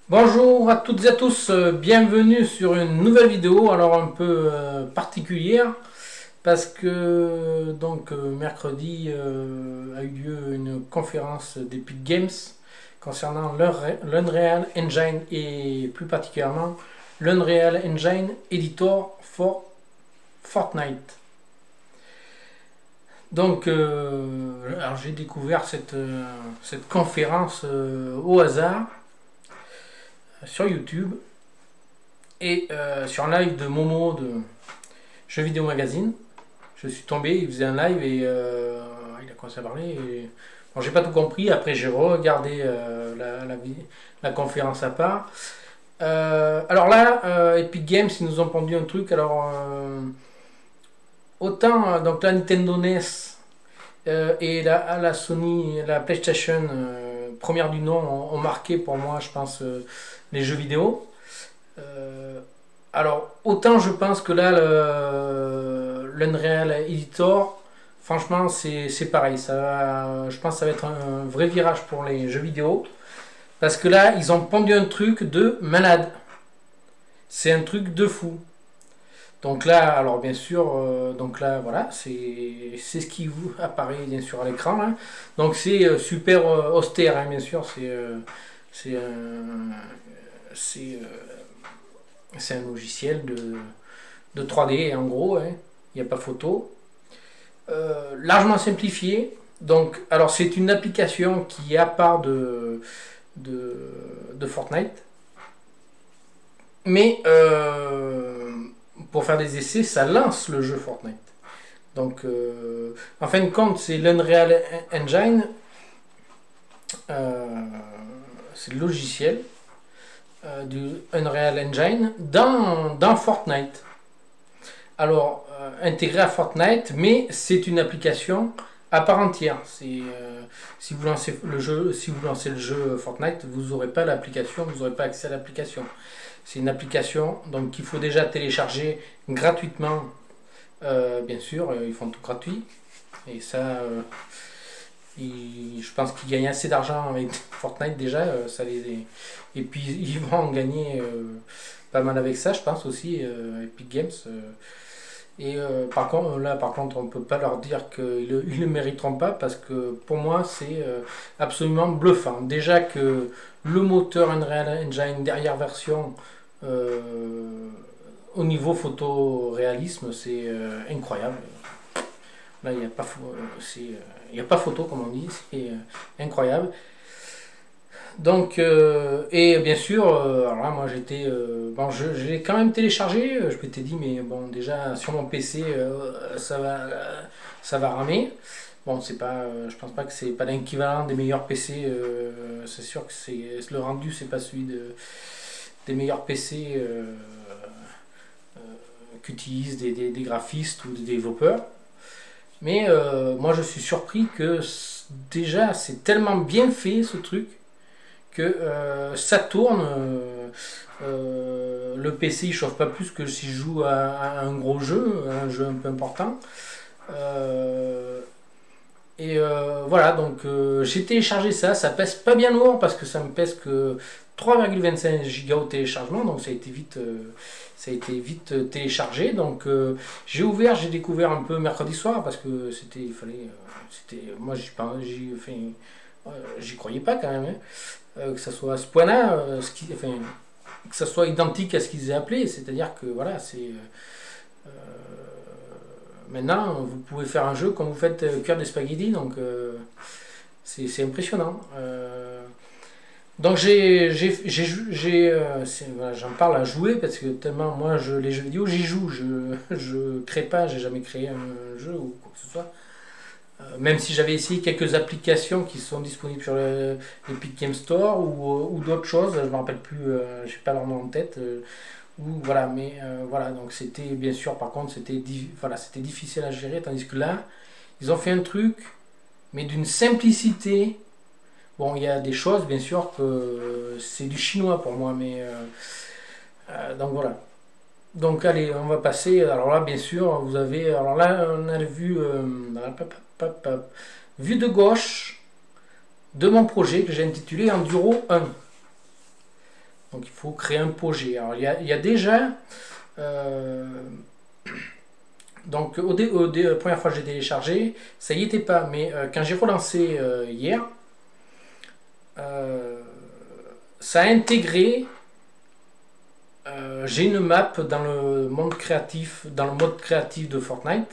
Bonjour à toutes et à tous, bienvenue sur une nouvelle vidéo, alors un peu particulière parce que mercredi a eu lieu une conférence d'Epic Games concernant l'Unreal Engine et plus particulièrement l'Unreal Engine Editor for Fortnite. Alors j'ai découvert cette conférence au hasard sur YouTube et sur un live de Momo de Jeux Vidéo Magazine. Je suis tombé, il faisait un live et il a commencé à parler. Et... Bon, j'ai pas tout compris, après j'ai regardé la conférence à part. Alors là, Epic Games, ils nous ont pondu un truc. Alors, autant donc la Nintendo NES et la Sony, la PlayStation première du nom ont marqué pour moi, je pense, les jeux vidéo. Alors, autant je pense que là, l'Unreal Editor, franchement, c'est pareil. Je pense que ça va être un vrai virage pour les jeux vidéo. Parce que là, ils ont pondu un truc de malade. C'est un truc de fou. Donc là, alors bien sûr, donc là, voilà, c'est ce qui vous apparaît bien sûr à l'écran. Hein. Donc c'est super austère, hein, bien sûr. C'est c'est un logiciel de 3D en gros, hein. Il n'y a pas photo. Largement simplifié. Donc, alors c'est une application qui est à part de Fortnite. Mais pour faire des essais, ça lance le jeu Fortnite. Donc, en fin de compte, c'est l'Unreal Engine. C'est le logiciel du Unreal Engine dans Fortnite. Alors, intégré à Fortnite, mais c'est une application à part entière. Si vous lancez le jeu Fortnite, vous n'aurez pas l'application, vous n'aurez pas accès à l'application. C'est une application donc qu'il faut déjà télécharger gratuitement. Bien sûr, ils font tout gratuit. Et ça, je pense qu'ils gagnent assez d'argent avec Fortnite déjà. Et puis ils vont en gagner pas mal avec ça, je pense aussi, Epic Games. Par contre, on ne peut pas leur dire qu'ils ne le mériteront pas parce que pour moi, c'est absolument bluffant. Déjà que le moteur Unreal Engine dernière version, au niveau photoréalisme, c'est incroyable. Là, il n'y a pas photo, comme on dit, c'est incroyable. Donc, et bien sûr, alors là, moi j'étais. Bon, je l'ai quand même téléchargé. Je m'étais dit, mais bon, déjà sur mon PC, ça va ramer. Bon, c'est pas, je pense pas que c'est pas l'équivalent des meilleurs PC. C'est sûr que le rendu, c'est pas celui des meilleurs PC qu'utilisent des graphistes ou des développeurs. Mais moi, je suis surpris que déjà, c'est tellement bien fait ce truc que ça tourne. Le PC il chauffe pas plus que si je joue à un gros jeu, un jeu un peu important. Voilà, donc j'ai téléchargé ça. Ça pèse pas bien lourd parce que ça me pèse que 3,25 Go au téléchargement, donc ça a été vite téléchargé. Donc j'ai découvert un peu mercredi soir parce que moi j'y croyais pas quand même. Hein. Que ça soit à ce point-là, que ça soit identique à ce qu'ils aient appelé, c'est-à-dire que voilà, maintenant vous pouvez faire un jeu comme vous faites cuire des spaghettis, donc c'est impressionnant. Donc voilà, j'en parle à jouer parce que tellement moi les jeux vidéo j'y joue, je crée pas, j'ai jamais créé un jeu ou quoi que ce soit. Même si j'avais essayé quelques applications qui sont disponibles sur l'Epic Game Store ou d'autres choses, je ne me rappelle plus, je n'ai pas leur nom en tête. Voilà, mais voilà, donc c'était bien sûr, par contre, c'était difficile à gérer, tandis que là, ils ont fait un truc, mais d'une simplicité. Bon, il y a des choses, bien sûr, que c'est du chinois pour moi, mais donc voilà. Donc allez, on va passer. Alors là, bien sûr, vous avez. Alors là, on a vu. Vue de gauche de mon projet que j'ai intitulé Enduro 1. Donc il faut créer un projet. Alors il y a déjà... donc la première fois que j'ai téléchargé, ça y était pas. Mais quand j'ai relancé hier, ça a intégré... j'ai une map dans le monde créatif, dans le mode créatif de Fortnite.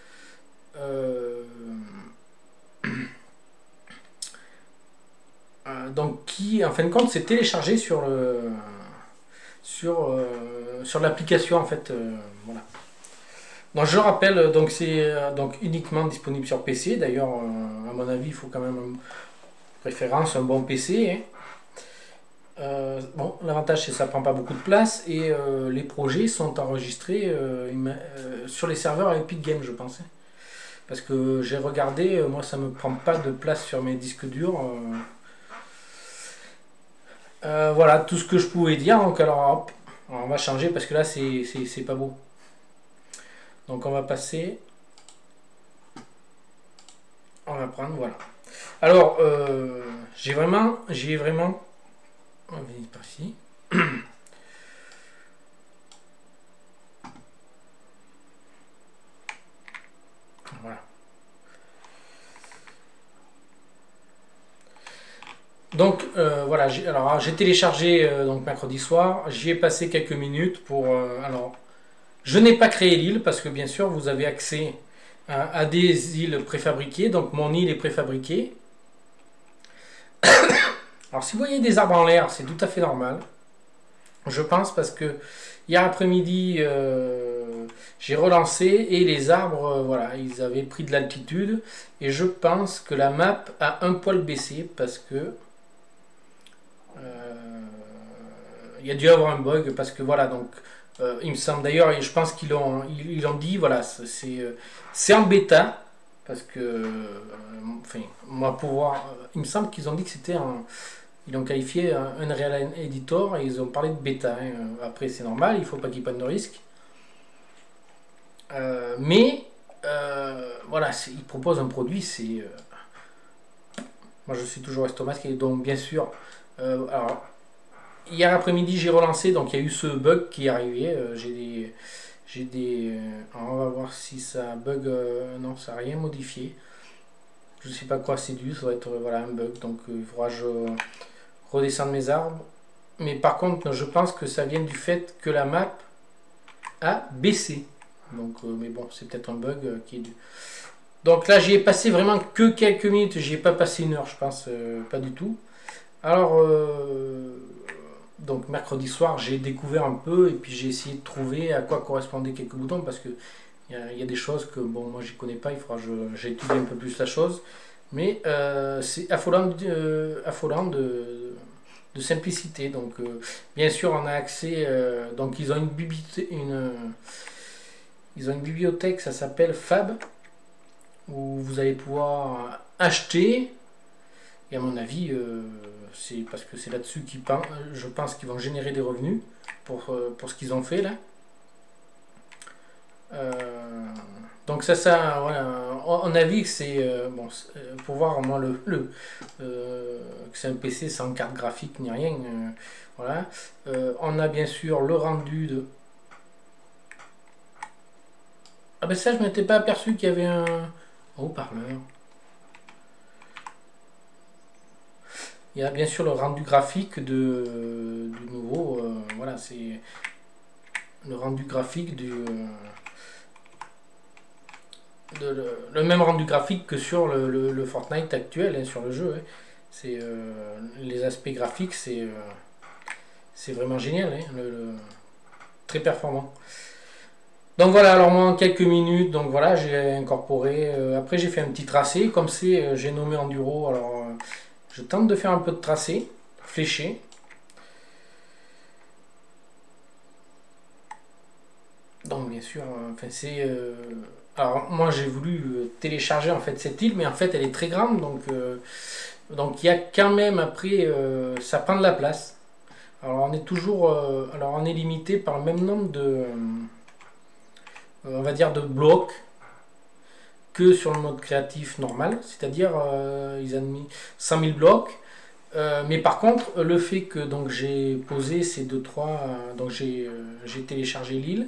Donc qui en fin de compte s'est téléchargé sur l'application en fait, voilà. Donc je rappelle, donc c'est donc uniquement disponible sur PC. D'ailleurs, à mon avis, il faut quand même une préférence un bon PC, hein. Bon, l'avantage c'est que ça prend pas beaucoup de place et les projets sont enregistrés sur les serveurs Epic Games, je pense, hein. Parce que j'ai regardé, moi ça me prend pas de place sur mes disques durs. Voilà tout ce que je pouvais dire. Donc alors hop, on va changer parce que là c'est pas beau. Donc on va passer. On va prendre, voilà. Alors j'ai vraiment. On va venir par ici. Voilà. Donc voilà, j'ai téléchargé donc mercredi soir, j'y ai passé quelques minutes pour... alors, je n'ai pas créé l'île parce que bien sûr vous avez accès à des îles préfabriquées, donc mon île est préfabriquée. Alors si vous voyez des arbres en l'air, c'est tout à fait normal, je pense, parce que hier après-midi j'ai relancé et les arbres, voilà, ils avaient pris de l'altitude et je pense que la map a un poil baissé parce que il y a dû avoir un bug parce que voilà, donc il me semble d'ailleurs, et je pense qu'ils ont dit, voilà, c'est en bêta parce que enfin moi pouvoir il me semble qu'ils ont dit que c'était ils l'ont qualifié un Unreal Editor et ils ont parlé de bêta, hein. Après c'est normal, il faut pas qu'ils prennent de risques, mais voilà, ils proposent un produit, c'est moi je suis toujours estomac et donc bien sûr alors hier après-midi j'ai relancé, donc il y a eu ce bug qui est arrivé, j'ai des alors on va voir si ça bug, non ça n'a rien modifié, je sais pas quoi c'est dû, ça va être voilà un bug, donc il faudra que je redescende mes arbres, mais par contre je pense que ça vient du fait que la map a baissé, donc mais bon c'est peut-être un bug qui est dû. Donc là j'y ai passé vraiment que quelques minutes, j'y ai pas passé une heure je pense, pas du tout. Alors donc mercredi soir j'ai découvert un peu et puis j'ai essayé de trouver à quoi correspondaient quelques boutons parce que il y a des choses que bon moi j'y connais pas, il faudra que j'étudie un peu plus la chose, mais c'est affolant, de simplicité. Donc bien sûr on a accès, donc ils ont une bibliothèque, ça s'appelle Fab, où vous allez pouvoir acheter, et à mon avis c'est parce que c'est là-dessus je pense qu'ils vont générer des revenus pour ce qu'ils ont fait là. Donc ça voilà, on a vu que c'est bon, pour voir moi que c'est un PC sans carte graphique ni rien, voilà. On a bien sûr le rendu de... Ah ben ça je m'étais pas aperçu qu'il y avait un haut-parleur. Il y a bien sûr le rendu graphique du nouveau, voilà, c'est le rendu graphique le même rendu graphique que sur le Fortnite actuel, hein, sur le jeu, hein. C'est les aspects graphiques, c'est vraiment génial, hein, très performant. Donc voilà, alors moi en quelques minutes, donc voilà, j'ai incorporé, après j'ai fait un petit tracé, comme c'est, j'ai nommé Enduro, alors je tente de faire un peu de tracé, fléché. Donc bien sûr, enfin c'est... alors moi j'ai voulu télécharger en fait cette île, mais en fait elle est très grande, donc il y a quand même après, ça prend de la place. Alors on est toujours... alors on est limité par le même nombre de... on va dire de blocs que sur le mode créatif normal, c'est-à-dire ils ont mis 100 000 blocs, Mais par contre, le fait que donc j'ai posé ces deux trois, donc j'ai téléchargé l'île,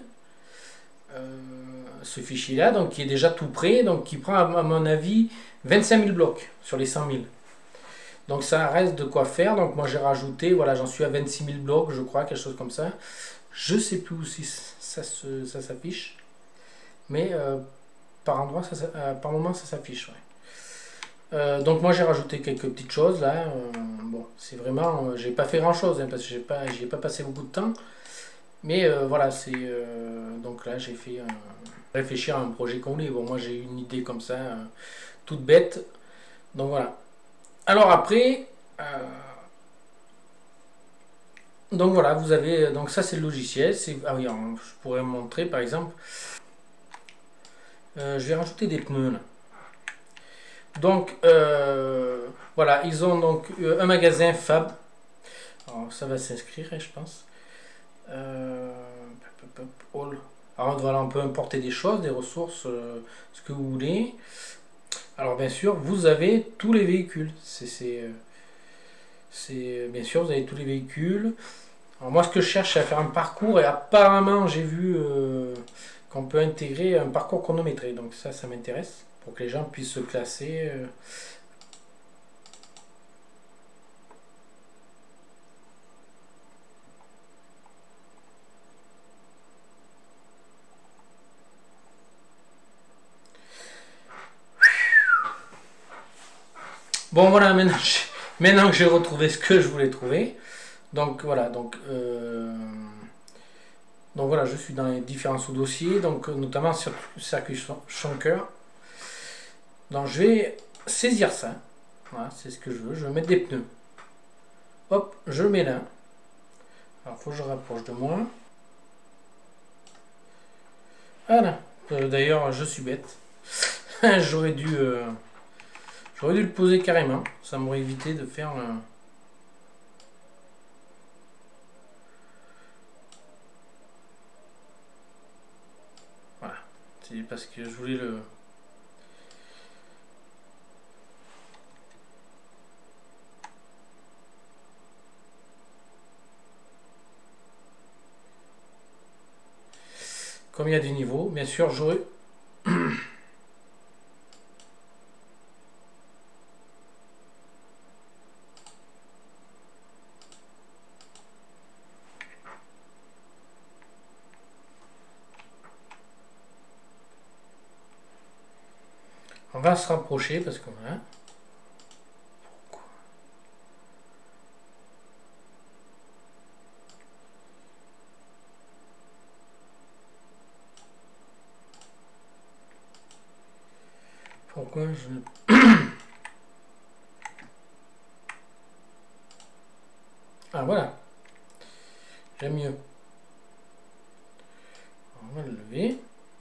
ce fichier-là, donc qui est déjà tout prêt, donc qui prend à mon avis 25 000 blocs sur les 100 000. Donc ça reste de quoi faire. Donc moi j'ai rajouté, voilà, j'en suis à 26 000 blocs, je crois, quelque chose comme ça. Je sais plus où si ça s'affiche, mais par endroit, par moment ça s'affiche. Ouais. Donc moi j'ai rajouté quelques petites choses là. Bon, c'est vraiment, j'ai pas fait grand chose hein, parce que j'ai pas passé beaucoup de temps. Mais voilà, c'est donc là j'ai fait réfléchir à un projet complet. Bon, moi j'ai une idée comme ça, toute bête. Donc voilà. Alors après, donc voilà, vous avez donc ça c'est le logiciel. Ah oui, alors, je pourrais vous montrer par exemple. Je vais rajouter des pneus là. Donc voilà, ils ont donc un magasin Fab. Alors ça va s'inscrire, je pense. All. Alors voilà, on peut importer des choses, des ressources, ce que vous voulez. Alors bien sûr, vous avez tous les véhicules. Bien sûr, vous avez tous les véhicules. Alors moi, ce que je cherche, c'est à faire un parcours et apparemment, j'ai vu qu'on peut intégrer un parcours chronométré. Donc ça m'intéresse pour que les gens puissent se classer. Bon voilà, maintenant que j'ai retrouvé ce que je voulais trouver, donc voilà, donc voilà, je suis dans les différents sous-dossiers, donc notamment sur circuit Shunker. Donc je vais saisir ça, voilà, c'est ce que je veux, je vais mettre des pneus. Hop, je le mets là. Alors il faut que je rapproche de moi. Voilà, d'ailleurs je suis bête. J'aurais dû le poser carrément, ça m'aurait évité de faire voilà, c'est parce que je voulais le... Comme il y a du niveau, bien sûr j'aurais... On va se rapprocher parce qu'on a... Pourquoi je... Ah voilà, j'aime mieux. On va le lever.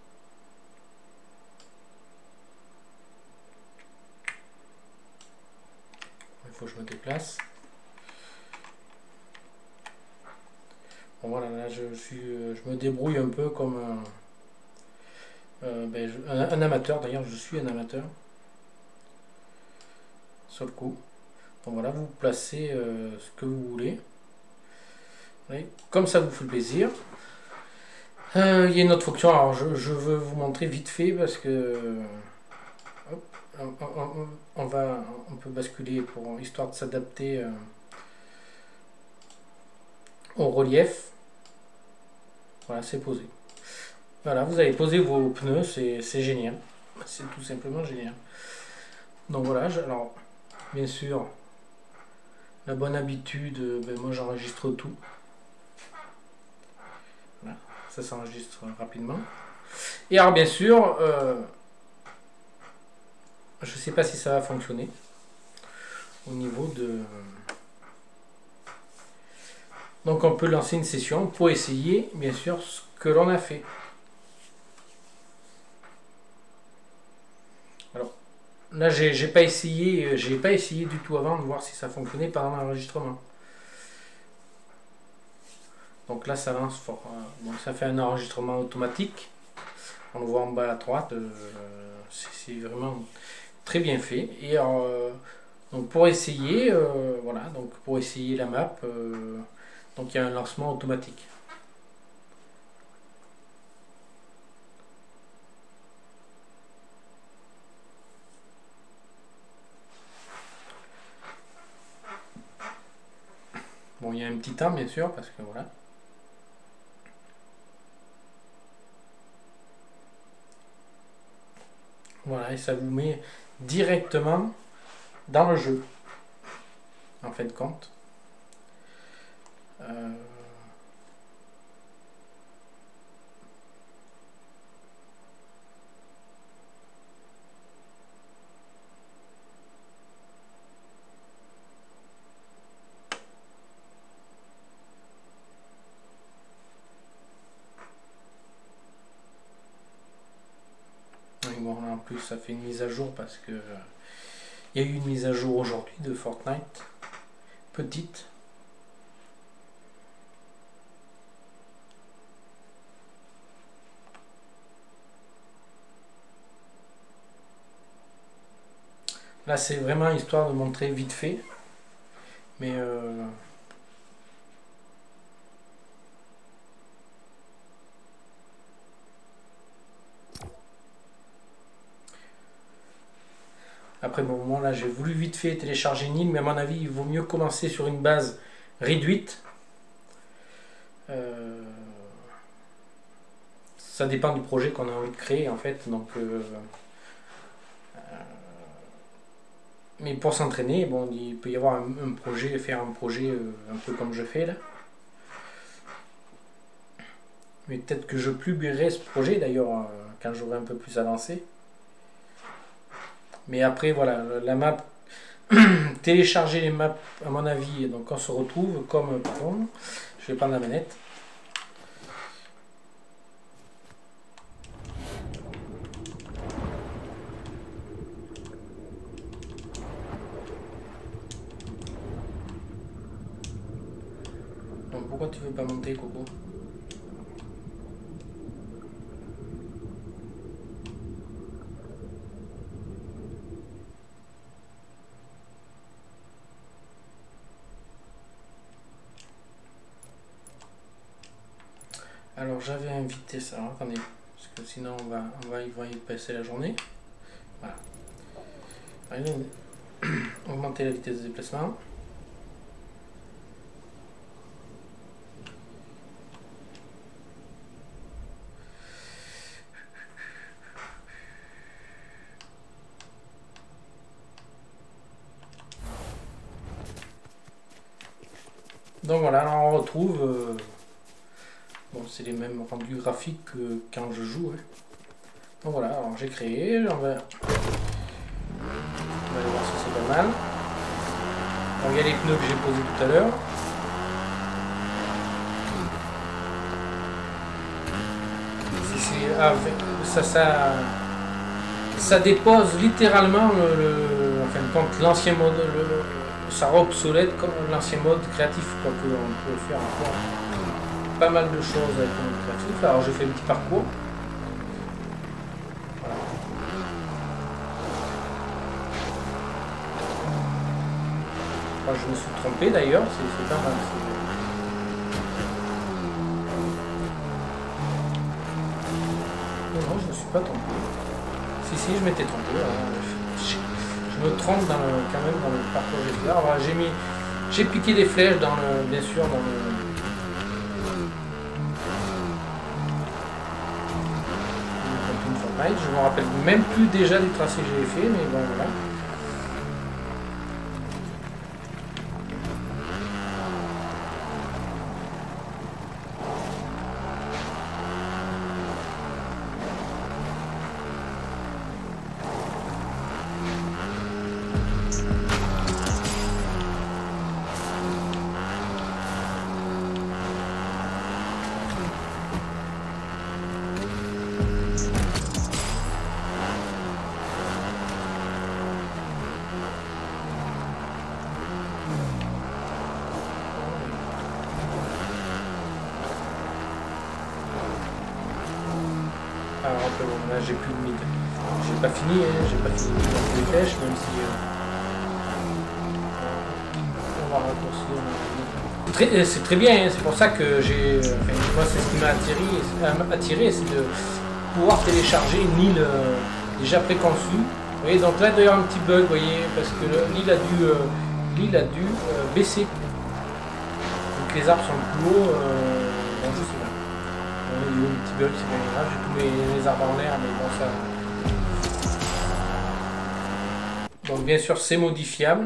Il faut que je me déplace. Bon voilà, là je me débrouille un peu comme un amateur. D'ailleurs, je suis un amateur. Sur le coup. Donc voilà, vous placez ce que vous voulez. Oui, comme ça vous fait plaisir. Il y a une autre fonction, alors je veux vous montrer vite fait parce que hop, on peut basculer pour histoire de s'adapter au relief. Voilà, c'est posé. Voilà, vous avez posé vos pneus, c'est génial. C'est tout simplement génial. Donc voilà, alors bien sûr, la bonne habitude, moi j'enregistre tout. Voilà, ça s'enregistre rapidement. Et alors bien sûr, je ne sais pas si ça va fonctionner au niveau de... Donc on peut lancer une session pour essayer bien sûr ce que l'on a fait. Alors là j'ai pas essayé du tout avant de voir si ça fonctionnait pendant l'enregistrement. Donc là ça lance fort. Donc ça fait un enregistrement automatique. On le voit en bas à droite. C'est vraiment très bien fait. Et Donc pour essayer, voilà, donc pour essayer la map, donc il y a un lancement automatique. Bon, il y a un petit temps bien sûr parce que voilà. Voilà, et ça vous met directement dans le jeu, en fin de compte. Bon, là, en plus, ça fait une mise à jour parce que il y a eu une mise à jour aujourd'hui de Fortnite, petite. Là, c'est vraiment histoire de montrer vite fait, mais après, bon, moi là j'ai voulu vite fait télécharger une île, mais à mon avis il vaut mieux commencer sur une base réduite. Ça dépend du projet qu'on a envie de créer en fait. Donc, mais pour s'entraîner, bon, il peut y avoir un projet, faire un projet un peu comme je fais là. Mais peut-être que je publierai ce projet d'ailleurs quand j'aurai un peu plus avancé. Mais après, voilà, la map, télécharger les maps, à mon avis, donc on se retrouve comme, pardon, je vais prendre la manette. Donc pourquoi tu veux pas monter, Coco ? Alors j'avais invité ça, attendez, parce que sinon il va y passer la journée. Voilà. Allez, augmenter la vitesse de déplacement. Donc voilà, alors on retrouve... bon, c'est les mêmes rendus graphiques que quand je joue. Hein. Donc voilà, alors j'ai créé, on va aller voir si c'est pas mal. Alors il y a les pneus que j'ai posés tout à l'heure. Ça dépose littéralement en fin de compte l'ancien mode, ça rend obsolète comme l'ancien mode créatif, quoi, que on peut faire encore pas mal de choses avec le mode créatif. Alors j'ai fait un petit parcours. Voilà. Enfin, je me suis trompé d'ailleurs, c'est pas mal. Non, je ne suis pas trompé. Si, je m'étais trompé. Je me trompe quand même dans le parcours que j'ai fait. Alors, j'ai piqué des flèches bien sûr dans le. Je me rappelle même plus déjà du tracé que j'avais fait, mais bon voilà. Là j'ai plus de mid. J'ai pas fini de mettre les flèches, même si C'est très bien, hein, c'est pour ça que j'ai... moi c'est ce qui m'a attiré, c'est de pouvoir télécharger une île déjà préconçue. Vous voyez, donc là il doit y avoir un petit bug, vous voyez, parce que l'île a dû baisser. Donc les arbres sont plus hauts, bon je sais pas. Il y a eu un petit bug, c'est pas grave, j'ai tous les arbres en l'air, mais bon ça... Donc bien sûr c'est modifiable.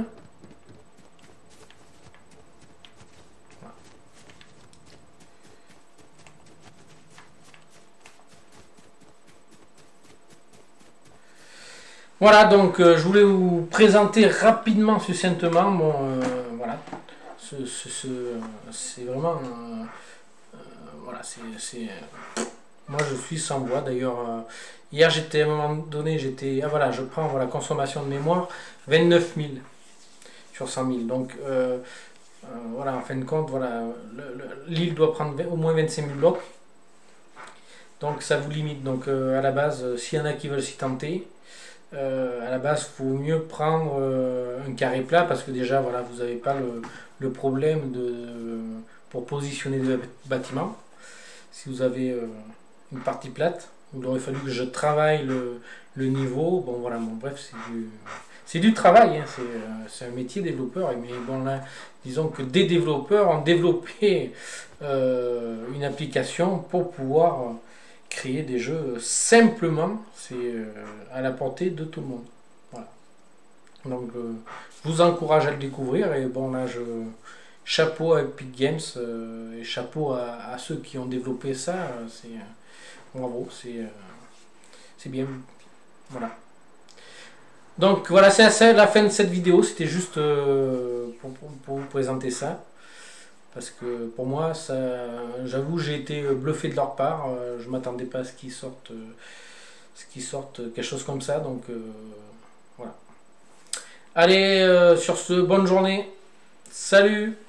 Voilà, donc je voulais vous présenter rapidement, succinctement, bon, voilà, c'est vraiment, voilà, moi je suis sans voix, d'ailleurs, hier j'étais, à un moment donné, ah voilà, je prends, voilà, consommation de mémoire, 29 000 sur 100 000, donc, voilà, en fin de compte, voilà, l'île doit prendre au moins 25 000 blocs, donc ça vous limite, donc à la base, s'il y en a qui veulent s'y tenter, à la base, il faut mieux prendre un carré plat parce que déjà, voilà, vous n'avez pas le problème pour positionner le bâtiment. Si vous avez une partie plate, il aurait fallu que je travaille le niveau. Bon, voilà, bon, bref, c'est du travail. Hein, c'est un métier développeur. Mais bon, là, disons que des développeurs ont développé une application pour pouvoir créer des jeux simplement, c'est à la portée de tout le monde. Voilà. Donc je vous encourage à le découvrir et bon là chapeau à Epic Games et chapeau à ceux qui ont développé ça, c'est bravo, c'est bien. Voilà. Donc voilà, c'est la fin de cette vidéo, c'était juste pour vous présenter ça. Parce que pour moi, j'avoue, j'ai été bluffé de leur part. Je ne m'attendais pas à ce qu'ils sortent quelque chose comme ça. Donc voilà. Allez, sur ce, bonne journée. Salut!